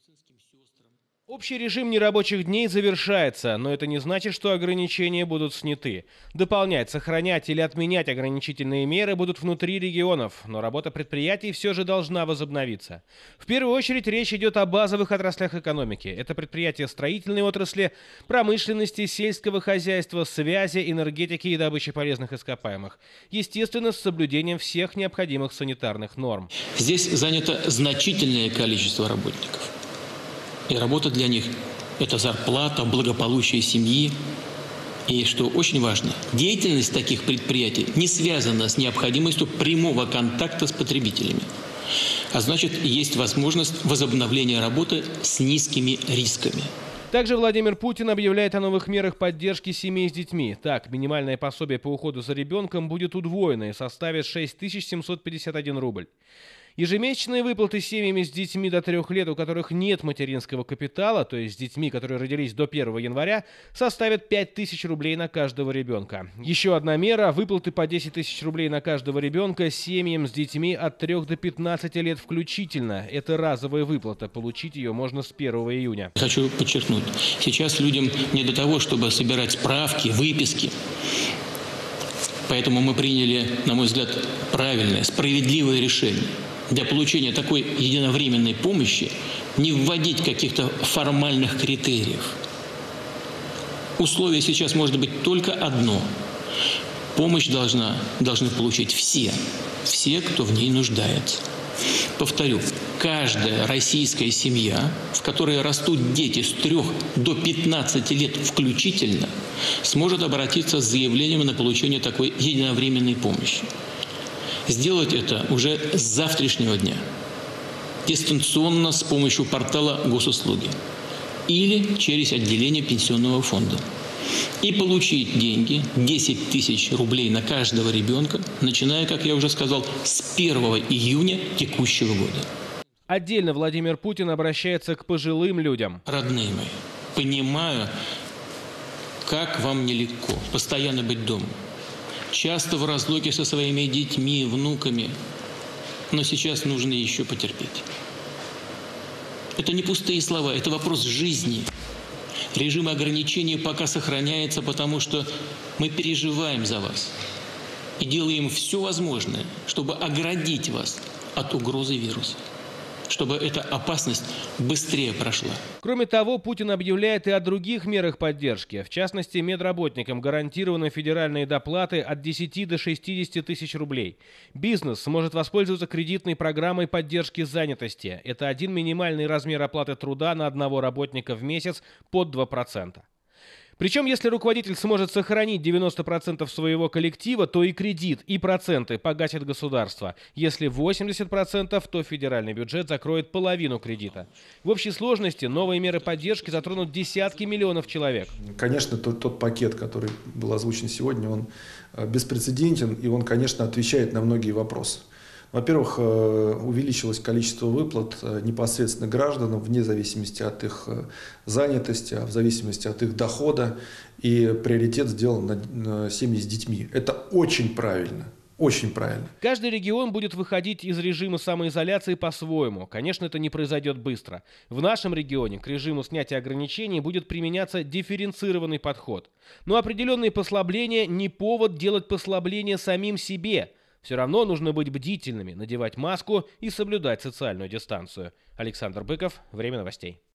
Общий режим нерабочих дней завершается, но это не значит, что ограничения будут сняты. Дополнять, сохранять или отменять ограничительные меры будут внутри регионов, но работа предприятий все же должна возобновиться. В первую очередь речь идет о базовых отраслях экономики. Это предприятия строительной отрасли, промышленности, сельского хозяйства, связи, энергетики и добычи полезных ископаемых. Естественно, с соблюдением всех необходимых санитарных норм. Здесь занято значительное количество работников. И работа для них – это зарплата, благополучие семьи. И, что очень важно, деятельность таких предприятий не связана с необходимостью прямого контакта с потребителями. А значит, есть возможность возобновления работы с низкими рисками. Также Владимир Путин объявляет о новых мерах поддержки семей с детьми. Так, минимальное пособие по уходу за ребенком будет удвоено и составит 6751 рубль. Ежемесячные выплаты семьями с детьми до 3 лет, у которых нет материнского капитала, то есть с детьми, которые родились до 1 января, составят 5000 рублей на каждого ребенка. Еще одна мера – выплаты по 10 тысяч рублей на каждого ребенка семьям с детьми от 3 до 15 лет включительно. Это разовая выплата. Получить ее можно с 1 июня. Хочу подчеркнуть, сейчас людям не до того, чтобы собирать справки, выписки. Поэтому мы приняли, на мой взгляд, правильное, справедливое решение. Для получения такой единовременной помощи не вводить каких-то формальных критериев. Условие сейчас может быть только одно. Помощь должны получить все, кто в ней нуждается. Повторю, каждая российская семья, в которой растут дети с 3 до 15 лет включительно, сможет обратиться с заявлением на получение такой единовременной помощи. Сделать это уже с завтрашнего дня, дистанционно с помощью портала госуслуги или через отделение пенсионного фонда. И получить деньги, 10 тысяч рублей на каждого ребенка, начиная, как я уже сказал, с 1 июня текущего года. Отдельно Владимир Путин обращается к пожилым людям. Родные мои, понимаю, как вам нелегко постоянно быть дома. Часто в разлуке со своими детьми, внуками. Но сейчас нужно еще потерпеть. Это не пустые слова, это вопрос жизни. Режим ограничений пока сохраняется, потому что мы переживаем за вас. И делаем все возможное, чтобы оградить вас от угрозы вируса. Чтобы эта опасность быстрее прошла. Кроме того, Путин объявляет и о других мерах поддержки. В частности, медработникам гарантированы федеральные доплаты от 10 до 60 тысяч рублей. Бизнес сможет воспользоваться кредитной программой поддержки занятости. Это один минимальный размер оплаты труда на одного работника в месяц под 2%. Причем, если руководитель сможет сохранить 90% своего коллектива, то и кредит, и проценты погасит государство. Если 80%, то федеральный бюджет закроет половину кредита. В общей сложности новые меры поддержки затронут десятки миллионов человек. Конечно, тот пакет, который был озвучен сегодня, он беспрецедентен, и он, конечно, отвечает на многие вопросы. Во-первых, увеличилось количество выплат непосредственно гражданам вне зависимости от их занятости, в зависимости от их дохода. И приоритет сделан на семьи с детьми. Это очень правильно. Очень правильно. Каждый регион будет выходить из режима самоизоляции по-своему. Конечно, это не произойдет быстро. В нашем регионе к режиму снятия ограничений будет применяться дифференцированный подход. Но определенные послабления не повод делать послабления самим себе. Все равно нужно быть бдительными, надевать маску и соблюдать социальную дистанцию. Александр Быков, Время новостей.